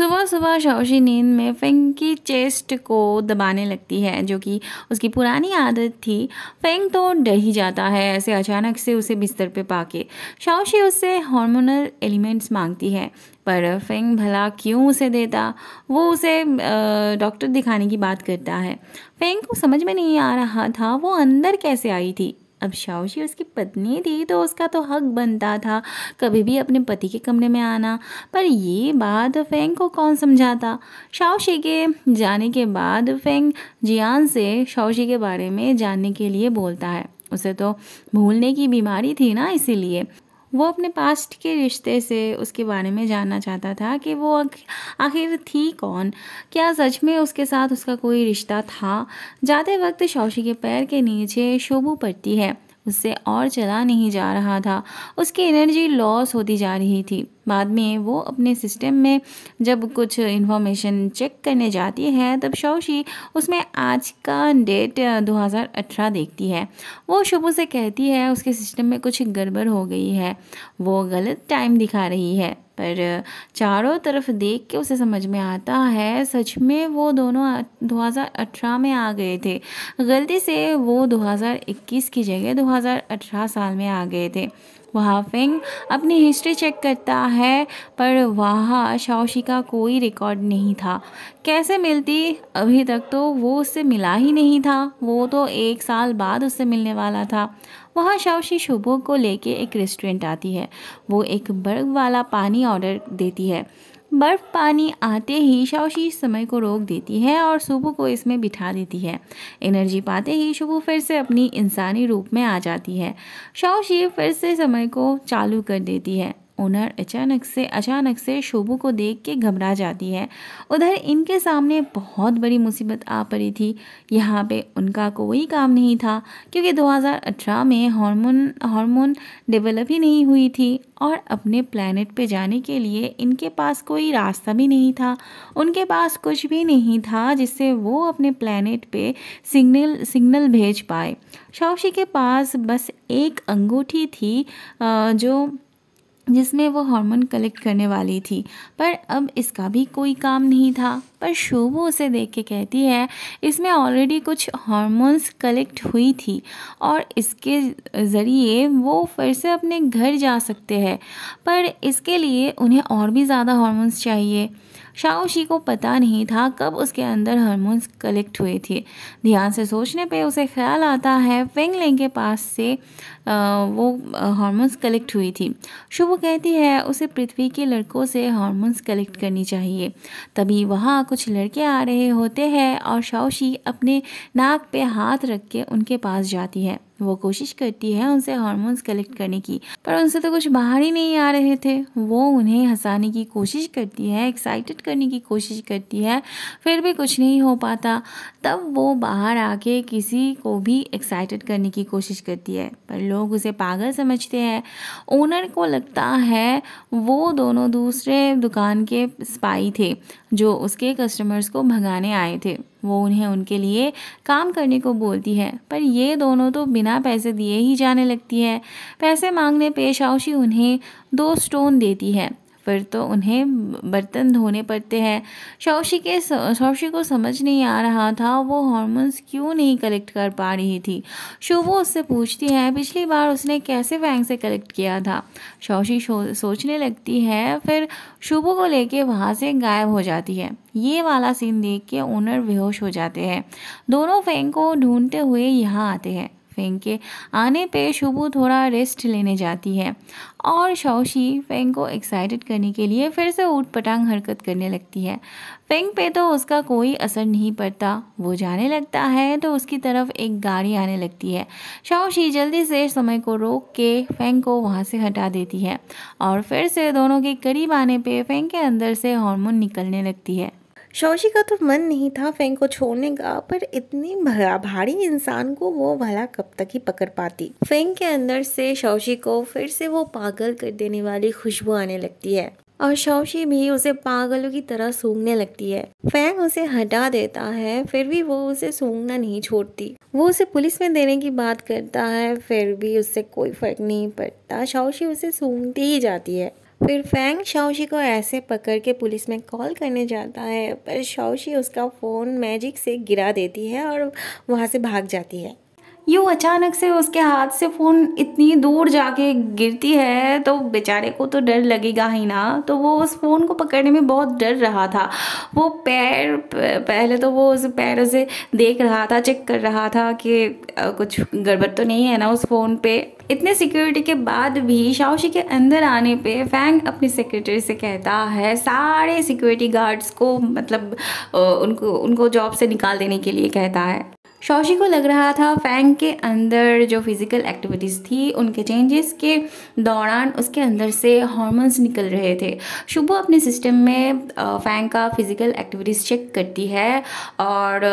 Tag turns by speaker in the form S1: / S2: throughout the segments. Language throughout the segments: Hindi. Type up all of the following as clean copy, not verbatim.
S1: सुबह सुबह शाओशी नींद में फेंग की चेस्ट को दबाने लगती है, जो कि उसकी पुरानी आदत थी। फेंग तो डर ही जाता है ऐसे अचानक से उसे बिस्तर पे पाके। शाओशी उससे हार्मोनल एलिमेंट्स मांगती है, पर फेंग भला क्यों उसे देता। वो उसे डॉक्टर दिखाने की बात करता है। फेंग को समझ में नहीं आ रहा था वो अंदर कैसे आई थी। अब शाओशी उसकी पत्नी थी तो उसका तो हक बनता था कभी भी अपने पति के कमरे में आना। पर ये बात फेंग को कौन समझाता। शाओशी के जाने के बाद फेंग जियान से शाओशी के बारे में जानने के लिए बोलता है। उसे तो भूलने की बीमारी थी ना, इसीलिए वो अपने पास्ट के रिश्ते से उसके बारे में जानना चाहता था कि वो आखिर थी कौन। क्या सच में उसके साथ उसका कोई रिश्ता था। जाते वक्त शाओशी के पैर के नीचे शोबू पड़ती है। उससे और चला नहीं जा रहा था। उसकी एनर्जी लॉस होती जा रही थी। बाद में वो अपने सिस्टम में जब कुछ इन्फॉर्मेशन चेक करने जाती है तब शाओशी उसमें आज का डेट 2018 देखती है। वो शुभू से कहती है उसके सिस्टम में कुछ गड़बड़ हो गई है, वो गलत टाइम दिखा रही है। पर चारों तरफ देख के उसे समझ में आता है सच में वो दोनों 2018 में आ गए थे। गलती से वो 2021 की जगह 2018 साल में आ गए थे। वहाँ फेंग अपनी हिस्ट्री चेक करता है, पर वहाँ शाओशी का कोई रिकॉर्ड नहीं था। कैसे मिलती, अभी तक तो वो उससे मिला ही नहीं था। वो तो 1 साल बाद उससे मिलने वाला था। वहाँ शाओशी शुभो को लेके एक रेस्टोरेंट आती है। वो एक बर्फ वाला पानी ऑर्डर देती है। बर्फ पानी आते ही शाओशी समय को रोक देती है और शुभो को इसमें बिठा देती है। एनर्जी पाते ही शुभो फिर से अपनी इंसानी रूप में आ जाती है। शाओशी फिर से समय को चालू कर देती है। ओनर अचानक से शोभू को देख के घबरा जाती है। उधर इनके सामने बहुत बड़ी मुसीबत आ पड़ी थी। यहाँ पे उनका कोई काम नहीं था क्योंकि 2018 में हार्मोन डेवलप ही नहीं हुई थी और अपने प्लेनेट पे जाने के लिए इनके पास कोई रास्ता भी नहीं था। उनके पास कुछ भी नहीं था जिससे वो अपने प्लेनेट पे सिग्नल भेज पाए। शाओशी के पास बस एक अंगूठी थी जिसमें वो हार्मोन कलेक्ट करने वाली थी, पर अब इसका भी कोई काम नहीं था। पर शोभू उसे देख के कहती है इसमें ऑलरेडी कुछ हार्मोन्स कलेक्ट हुई थी और इसके ज़रिए वो फिर से अपने घर जा सकते हैं, पर इसके लिए उन्हें और भी ज़्यादा हार्मोन्स चाहिए। शाओशी को पता नहीं था कब उसके अंदर हार्मोन्स कलेक्ट हुए थे। ध्यान से सोचने पे उसे ख्याल आता है फेंग लेंग के पास से वो हार्मोन्स कलेक्ट हुई थी। शुभू कहती है उसे पृथ्वी के लड़कों से हार्मोन्स कलेक्ट करनी चाहिए। तभी वहाँ कुछ लड़के आ रहे होते हैं और शाओशी अपने नाक पे हाथ रख के उनके पास जाती है। वो कोशिश करती है उनसे हार्मोन्स कलेक्ट करने की, पर उनसे तो कुछ बाहर ही नहीं आ रहे थे। वो उन्हें हंसाने की कोशिश करती है, एक्साइटेड करने की कोशिश करती है, फिर भी कुछ नहीं हो पाता। तब वो बाहर आके किसी को भी एक्साइटेड करने की कोशिश करती है, पर लोग उसे पागल समझते हैं। ओनर को लगता है वो दोनों दूसरे दुकान के स्पाई थे जो उसके कस्टमर्स को भगाने आए थे। वो उन्हें उनके लिए काम करने को बोलती है, पर ये दोनों तो बिना पैसे दिए ही जाने लगती है। पैसे मांगने पे शाओशी उन्हें 2 स्टोन देती है, फिर तो उन्हें बर्तन धोने पड़ते हैं। शाओशी को समझ नहीं आ रहा था वो हार्मोन्स क्यों नहीं कलेक्ट कर पा रही थी। शुभो उससे पूछती है पिछली बार उसने कैसे फैंग से कलेक्ट किया था। शाओशी सोचने लगती है, फिर शुभो को लेके वहाँ से गायब हो जाती है। ये वाला सीन देख के ओनर बेहोश हो जाते हैं। दोनों फैंग को ढूंढते हुए यहाँ आते हैं। फेंग के आने पे शुभू थोड़ा रेस्ट लेने जाती है और शाओशी फेंग को एक्साइटेड करने के लिए फिर से ऊट पटांग हरकत करने लगती है। फेंग पे तो उसका कोई असर नहीं पड़ता। वो जाने लगता है तो उसकी तरफ एक गाड़ी आने लगती है। शाओशी जल्दी से समय को रोक के फेंग को वहाँ से हटा देती है और फिर से दोनों के करीब आने पे फेंग के अंदर से हार्मोन निकलने लगती है।
S2: शाओशी का तो मन नहीं था फेंग को छोड़ने का, पर इतनी भारी इंसान को वो भला कब तक ही पकड़ पाती। फेंग के अंदर से शाओशी को फिर से वो पागल कर देने वाली खुशबू आने लगती है और शाओशी भी उसे पागलों की तरह सूंघने लगती है। फेंग उसे हटा देता है, फिर भी वो उसे सूंघना नहीं छोड़ती। वो उसे पुलिस में देने की बात करता है, फिर भी उससे कोई फर्क नहीं पड़ता। शाओशी उसे सूंघती ही जाती है। फिर फैंग शाओशी को ऐसे पकड़ के पुलिस में कॉल करने जाता है, पर शाओशी उसका फ़ोन मैजिक से गिरा देती है और वहाँ से भाग जाती है।
S1: यूँ अचानक से उसके हाथ से फ़ोन इतनी दूर जाके गिरती है तो बेचारे को तो डर लगेगा ही ना। तो वो उस फ़ोन को पकड़ने में बहुत डर रहा था। वो पहले तो वो उस पैरों से देख रहा था, चेक कर रहा था कि कुछ गड़बड़ तो नहीं है ना उस फ़ोन पे। इतने सिक्योरिटी के बाद भी शाओशी के अंदर आने पे फैंग अपनी सेक्रेटरी से कहता है सारे सिक्योरिटी गार्ड्स को, मतलब उनको जॉब से निकाल देने के लिए कहता है। शाओशी को लग रहा था फैंग के अंदर जो फिज़िकल एक्टिविटीज़ थी उनके चेंजेस के दौरान उसके अंदर से हार्मोन्स निकल रहे थे। शुभो अपने सिस्टम में फैंग का फिज़िकल एक्टिविटीज़ चेक करती है और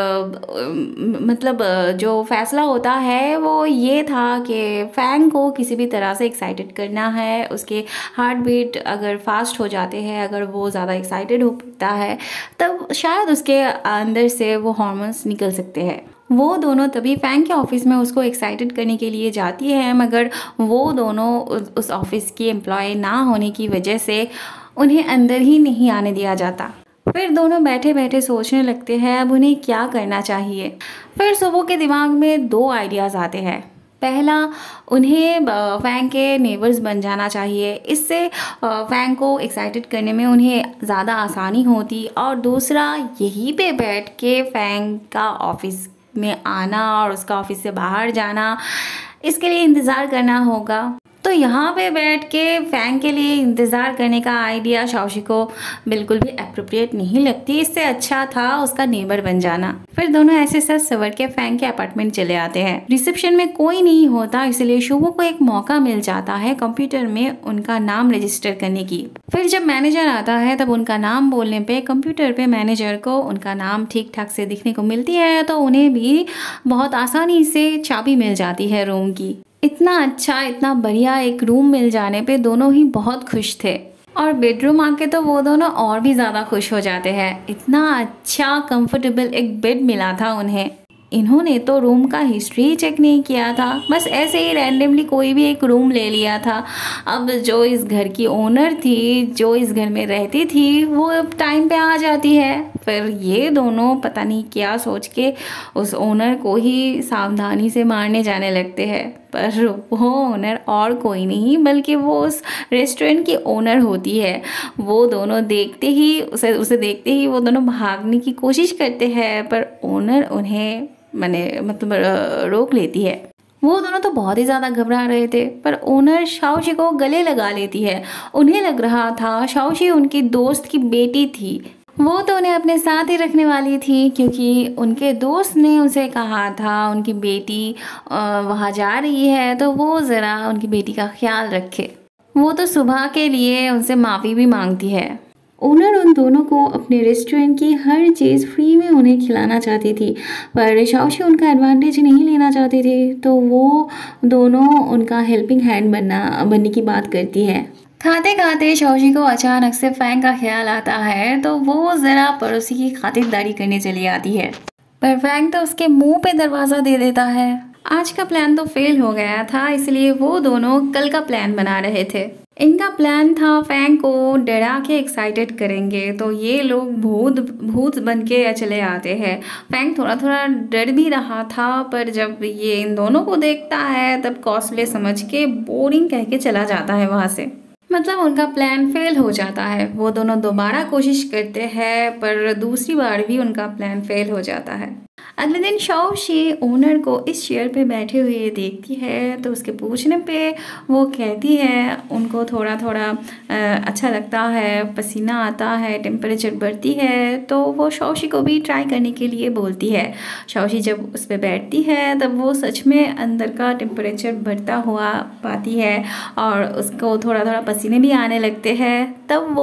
S1: मतलब जो फैसला होता है वो ये था कि फैंग को किसी भी तरह से एक्साइटेड करना है। उसके हार्ट बीट अगर फास्ट हो जाते हैं, अगर वो ज़्यादा एक्साइटेड हो पड़ता है, तब शायद उसके अंदर से वो हार्मोन्स निकल सकते हैं। वो दोनों तभी फैंग के ऑफिस में उसको एक्साइटेड करने के लिए जाती है, मगर वो दोनों उस ऑफिस की एम्प्लॉय ना होने की वजह से उन्हें अंदर ही नहीं आने दिया जाता। फिर दोनों बैठे बैठे सोचने लगते हैं अब उन्हें क्या करना चाहिए। फिर सुबह के दिमाग में दो आइडियाज़ आते हैं। पहला, उन्हें फैंग के नेबर्स बन जाना चाहिए, इससे फैंग को एक्साइटेड करने में उन्हें ज़्यादा आसानी होती। और दूसरा, यहीं पे बैठ के फैंग का ऑफिस में आना और उसका ऑफिस से बाहर जाना, इसके लिए इंतज़ार करना होगा। तो यहाँ पे बैठ के फैंग के लिए इंतज़ार करने का आइडिया शाओशी को बिल्कुल भी अप्रोप्रिएट नहीं लगती। इससे अच्छा था उसका नेबर बन जाना। फिर दोनों ऐसे सच सवर के फैंग के अपार्टमेंट चले आते हैं। रिसेप्शन में कोई नहीं होता, इसलिए शुभो को एक मौका मिल जाता है कंप्यूटर में उनका नाम रजिस्टर करने की। फिर जब मैनेजर आता है तब उनका नाम बोलने पे कंप्यूटर पे मैनेजर को उनका नाम ठीक ठाक से दिखने को मिलती है, तो उन्हें भी बहुत आसानी से चाबी मिल जाती है रूम की। इतना अच्छा, इतना बढ़िया एक रूम मिल जाने पे दोनों ही बहुत खुश थे। और बेडरूम आके तो वो दोनों और भी ज़्यादा खुश हो जाते हैं। इतना अच्छा कंफर्टेबल एक बेड मिला था उन्हें। इन्होंने तो रूम का हिस्ट्री चेक नहीं किया था, बस ऐसे ही रैंडमली कोई भी एक रूम ले लिया था। अब जो इस घर की ओनर थी, जो इस घर में रहती थी, वो अब टाइम पे आ जाती है। फिर ये दोनों पता नहीं क्या सोच के उस ओनर को ही सावधानी से मारने जाने लगते हैं। पर वो ओनर और कोई नहीं बल्कि वो उस रेस्टोरेंट की ओनर होती है। वो दोनों देखते ही उसे देखते ही वो दोनों भागने की कोशिश करते हैं, पर ओनर उन्हें मतलब रोक लेती है। वो दोनों तो बहुत ही ज़्यादा घबरा रहे थे, पर ओनर शाओशी को गले लगा लेती है। उन्हें लग रहा था शाओशी उनकी दोस्त की बेटी थी। वो तो उन्हें अपने साथ ही रखने वाली थी, क्योंकि उनके दोस्त ने उसे कहा था उनकी बेटी वहाँ जा रही है तो वो ज़रा उनकी बेटी का ख्याल रखे। वो तो सुबह के लिए उनसे माफ़ी भी मांगती है। ओनर उन दोनों को अपने रेस्टोरेंट की हर चीज़ फ्री में उन्हें खिलाना चाहती थी, पर शाओशी उनका एडवांटेज नहीं लेना चाहती थी, तो वो दोनों उनका हेल्पिंग हैंड बनने की बात करती है। खाते खाते शाओशी को अचानक से फैंग का ख्याल आता है, तो वो ज़रा पड़ोसी की खातिरदारी करने चली आती है, पर फैंग तो उसके मुंह पे दरवाज़ा दे देता है। आज का प्लान तो फेल हो गया था, इसलिए वो दोनों कल का प्लान बना रहे थे। इनका प्लान था फैंग को डरा के एक्साइटेड करेंगे, तो ये लोग भूत बन के चले आते हैं। फैंग थोड़ा थोड़ा डर भी रहा था, पर जब ये इन दोनों को देखता है तब कॉस्टली समझ के बोरिंग कह के चला जाता है वहाँ से। मतलब उनका प्लान फेल हो जाता है। वो दोनों दोबारा कोशिश करते हैं, पर दूसरी बार भी उनका प्लान फेल हो जाता है। अगले दिन शाओशी ओनर को इस चेयर पे बैठे हुए देखती है, तो उसके पूछने पे वो कहती है उनको थोड़ा थोड़ा अच्छा लगता है, पसीना आता है, टेम्परेचर बढ़ती है, तो वो शाओशी को भी ट्राई करने के लिए बोलती है। शाओशी जब उस पर बैठती है तब वो सच में अंदर का टेम्परेचर बढ़ता हुआ पाती है और उसको थोड़ा थोड़ा पसीने भी आने लगते हैं। तब वो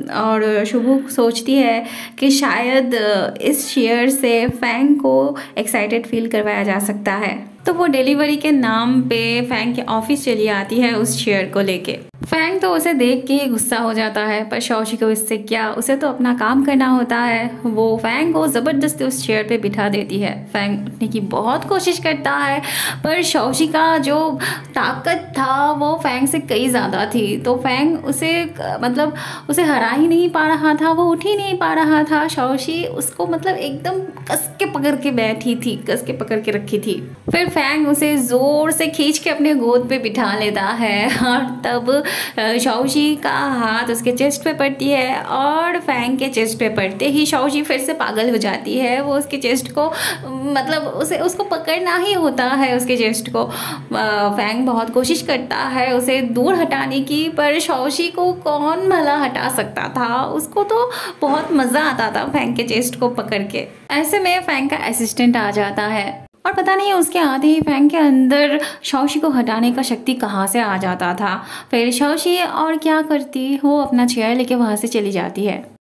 S1: और शुभू सोचती है कि शायद इस चेयर से फैंग को एक्साइटेड फील करवाया जा सकता है। तो वो डिलीवरी के नाम पे फैंग के ऑफिस चली आती है उस चेयर को लेके। फैंग तो उसे देख के ही गुस्सा हो जाता है, पर शाओशी को इससे क्या, उसे तो अपना काम करना होता है। वो फैंग को ज़बरदस्ती उस चेयर पे बिठा देती है। फैंग उठने की बहुत कोशिश करता है, पर शाओशी का जो ताकत था वो फैंग से कई ज़्यादा थी। तो फैंग उसे मतलब उसे हरा ही नहीं पा रहा था, वो उठ ही नहीं पा रहा था। शाओशी उसको मतलब एकदम कस के पकड़ के बैठी थी, कस के पकड़ के रखी थी। फिर फैंग उसे ज़ोर से खींच के अपने गोद पे बिठा लेता है और तब शाओशी का हाथ उसके चेस्ट पे पड़ती है और फैंग के चेस्ट पे पड़ते ही शाओशी फिर से पागल हो जाती है। वो उसके चेस्ट को मतलब उसको पकड़ना ही होता है, उसके चेस्ट को। फैंग बहुत कोशिश करता है उसे दूर हटाने की, पर शाओशी को कौन भला हटा सकता था। उसको तो बहुत मज़ा आता था फैंग के चेस्ट को पकड़ के। ऐसे में फैंग का असिस्टेंट आ जाता है और पता नहीं उसके आते ही फैंग के अंदर शाओशी को हटाने का शक्ति कहाँ से आ जाता था। फिर शाओशी और क्या करती, वो अपना चेयर लेके वहाँ से चली जाती है।